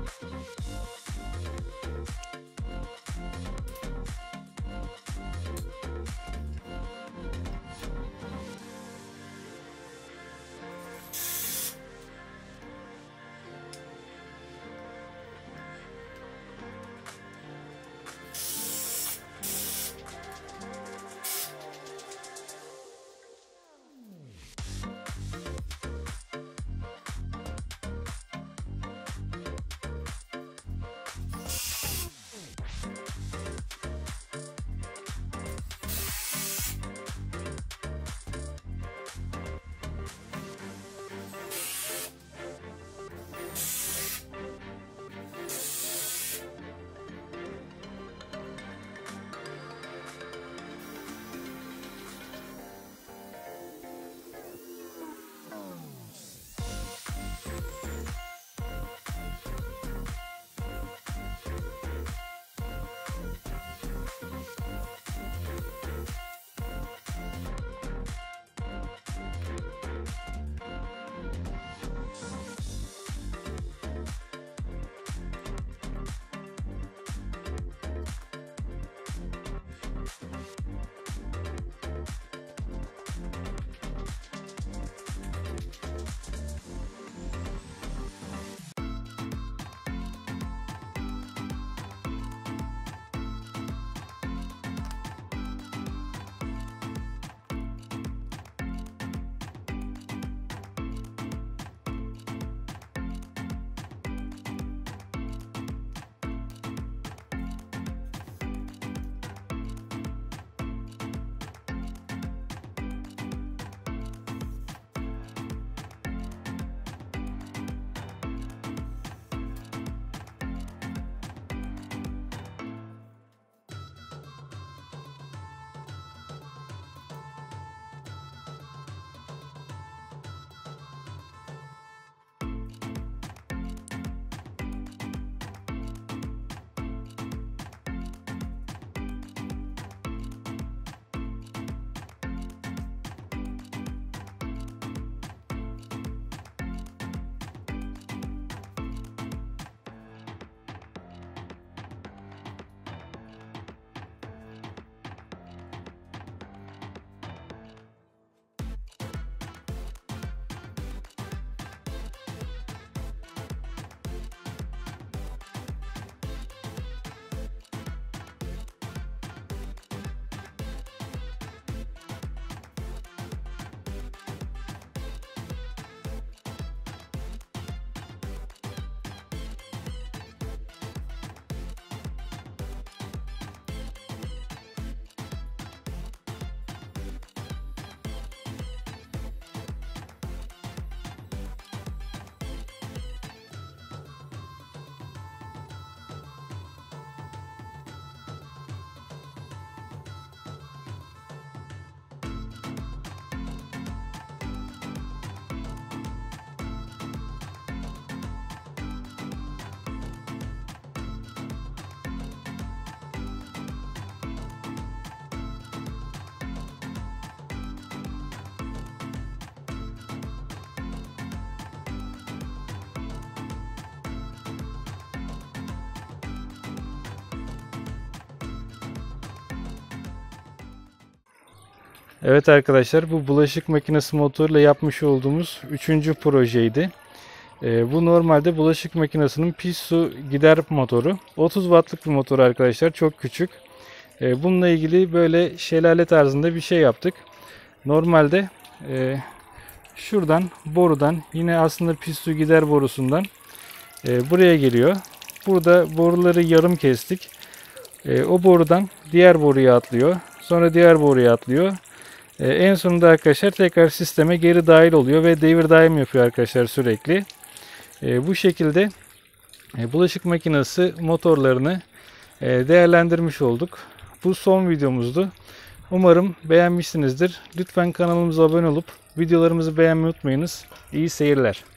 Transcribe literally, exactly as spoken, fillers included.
Evet arkadaşlar, bu bulaşık makinesi motoruyla yapmış olduğumuz üçüncü projeydi. Ee, bu normalde bulaşık makinesinin pis su gider motoru. otuz wattlık bir motor arkadaşlar, çok küçük. Ee, bununla ilgili böyle şelale tarzında bir şey yaptık. Normalde e, şuradan borudan, yine aslında pis su gider borusundan e, buraya geliyor. Burada boruları yarım kestik. E, o borudan diğer boruya atlıyor. Sonra diğer boruya atlıyor. E, en sonunda arkadaşlar tekrar sisteme geri dahil oluyor ve devir daim yapıyor arkadaşlar sürekli. E, bu şekilde e, bulaşık makinesi motorlarını e, değerlendirmiş olduk. Bu son videomuzdu. Umarım beğenmişsinizdir. Lütfen kanalımıza abone olup videolarımızı beğenmeyi unutmayınız. İyi seyirler.